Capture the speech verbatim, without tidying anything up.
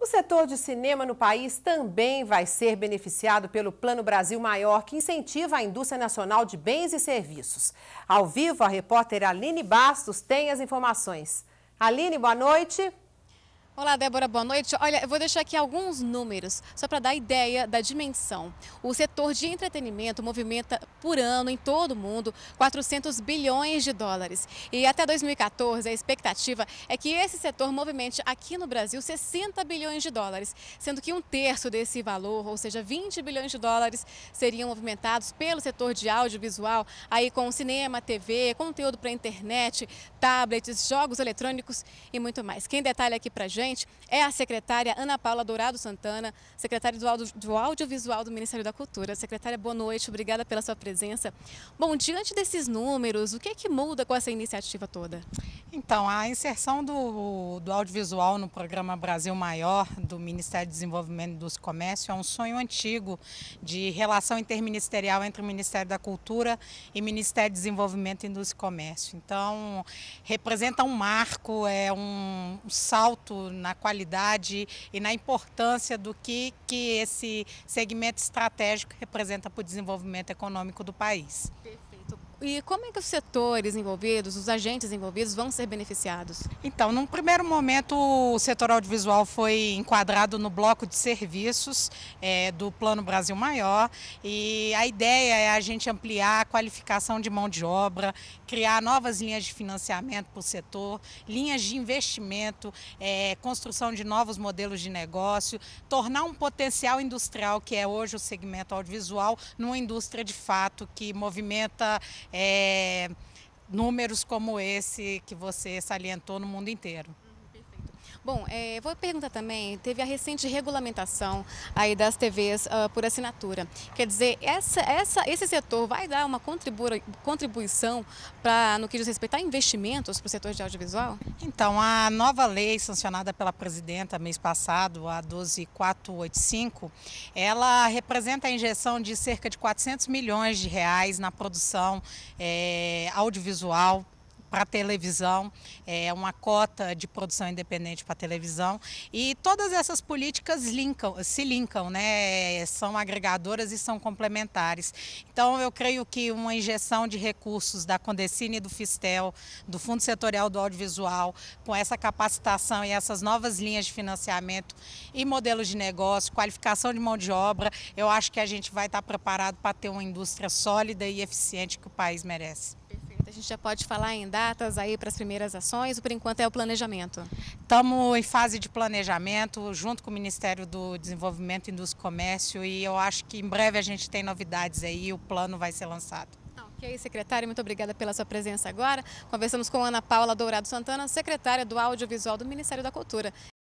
setor de cinema no país também vai ser beneficiado pelo Plano Brasil Maior, que incentiva a indústria nacional de bens e serviços. Ao vivo, a repórter Aline Bastos tem as informações. Aline, boa noite. Olá, Débora, boa noite. Olha, eu vou deixar aqui alguns números, só para dar ideia da dimensão. O setor de entretenimento movimenta por ano, em todo o mundo, quatrocentos bilhões de dólares. E até dois mil e quatorze, a expectativa é que esse setor movimente aqui no Brasil sessenta bilhões de dólares, sendo que um terço desse valor, ou seja, vinte bilhões de dólares, seriam movimentados pelo setor de audiovisual, aí com cinema, T V, conteúdo para internet, tablets, jogos eletrônicos e muito mais. Quem detalha aqui para a gente é a secretária Ana Paula Dourado Santana, secretária do, audio, do Audiovisual do Ministério da Cultura. Secretária, boa noite, obrigada pela sua presença. Bom, diante desses números, o que é que muda com essa iniciativa toda? Então, a inserção do, do audiovisual no programa Brasil Maior, do Ministério do Desenvolvimento e do Comércio, é um sonho antigo de relação interministerial entre o Ministério da Cultura e o Ministério do Desenvolvimento, Indústria e Comércio. Então, representa um marco, é um, um salto na qualidade e na importância do que, que esse segmento estratégico representa para o desenvolvimento econômico do país. Perfeito. E como é que os setores envolvidos, os agentes envolvidos vão ser beneficiados? Então, num primeiro momento, o setor audiovisual foi enquadrado no bloco de serviços é, do Plano Brasil Maior, e a ideia é a gente ampliar a qualificação de mão de obra, criar novas linhas de financiamento para o setor, linhas de investimento, é, construção de novos modelos de negócio, tornar um potencial industrial, que é hoje o segmento audiovisual, numa indústria de fato que movimenta É, números como esse que você salientou no mundo inteiro. Bom, é, vou perguntar também, teve a recente regulamentação aí das T Vs uh, por assinatura. Quer dizer, essa, essa, esse setor vai dar uma contribui, contribuição para, no que diz respeito a investimentos para o setor de audiovisual? Então, a nova lei sancionada pela presidenta mês passado, a doze mil quatrocentos e oitenta e cinco, ela representa a injeção de cerca de quatrocentos milhões de reais na produção é, audiovisual para televisão, é uma cota de produção independente para televisão, e todas essas políticas linkam, se linkam, né? São agregadoras e são complementares. Então, eu creio que uma injeção de recursos da Condecine e do Fistel, do Fundo Setorial do Audiovisual, com essa capacitação e essas novas linhas de financiamento e modelos de negócio, qualificação de mão de obra, eu acho que a gente vai estar preparado para ter uma indústria sólida e eficiente que o país merece. A gente já pode falar em datas aí para as primeiras ações, ou por enquanto é o planejamento? Estamos em fase de planejamento, junto com o Ministério do Desenvolvimento, Indústria e Comércio, e eu acho que em breve a gente tem novidades aí e o plano vai ser lançado. Ok, secretária, muito obrigada pela sua presença agora. Conversamos com Ana Paula Dourado Santana, secretária do Audiovisual do Ministério da Cultura.